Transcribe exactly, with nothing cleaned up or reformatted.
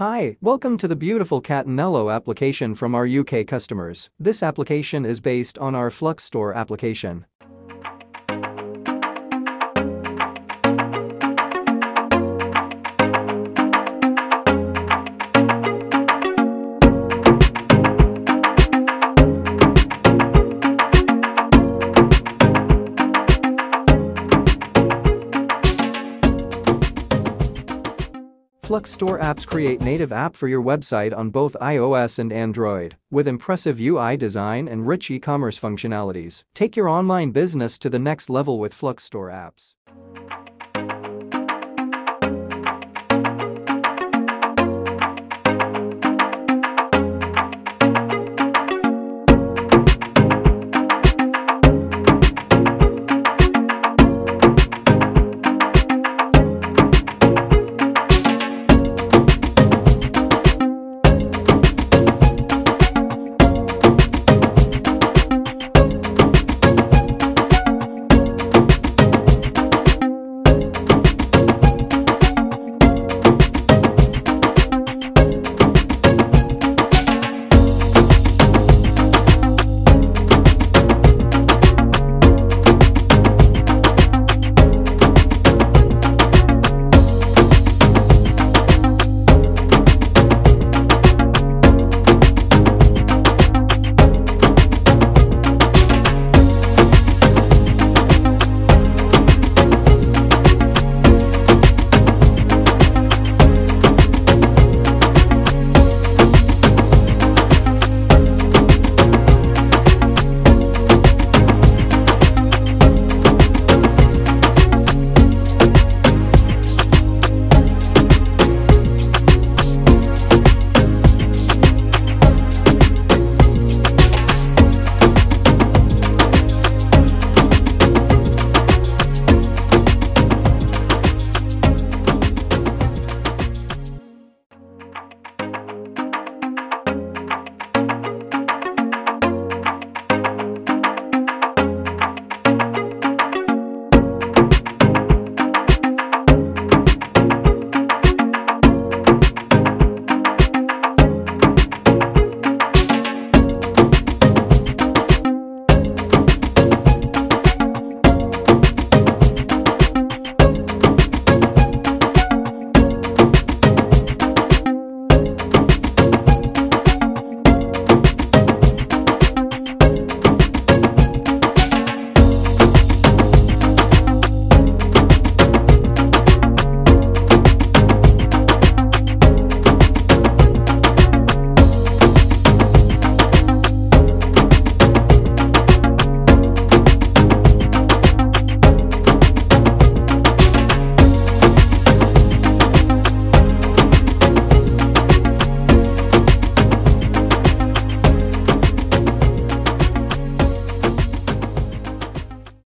Hi, welcome to the beautiful Catanello application from our U K customers. This application is based on our FluxStore application. FluxStore apps create native app for your website on both iOS and Android, with impressive U I design and rich e-commerce functionalities. Take your online business to the next level with FluxStore apps.